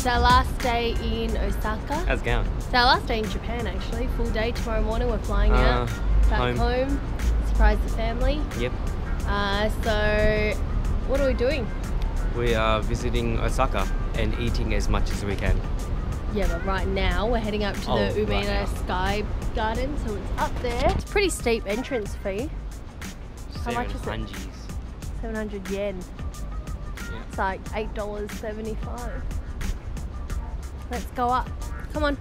our last day in Osaka. How's it going? It's our last day in Japan actually. Full day tomorrow morning. We're flying out back home. Surprise the family. Yep. So what are we doing? We are visiting Osaka and eating as much as we can. Yeah, but right now we're heading up to the Umeda Sky Garden, so it's up there. It's a pretty steep entrance fee. How much is it? 700 yen. Yeah. It's like $8.75. Let's go up. Come on.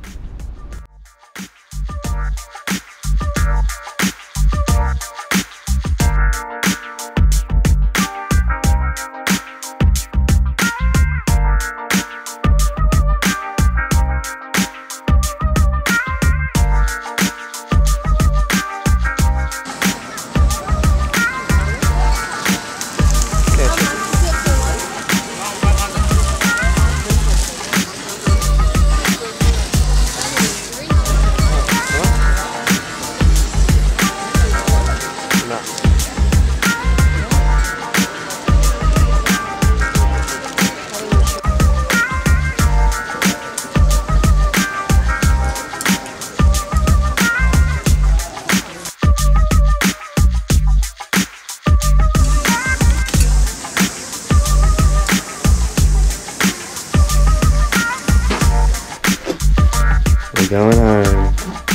Going home.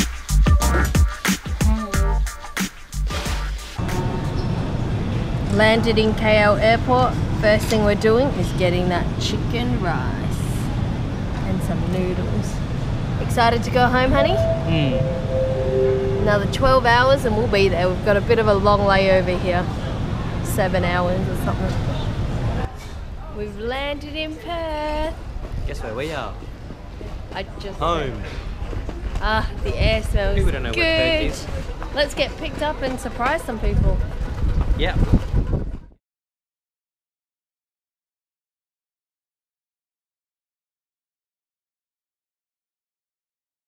Landed in KL airport. First thing we're doing is getting that chicken rice and some noodles. Excited to go home, honey? Another 12 hours and we'll be there. We've got a bit of a long layover here. 7 hours or something. We've landed in Perth. Guess where we are? I just home. The air smells People don't know good. where Perth is. Let's get picked up and surprise some people. Yeah.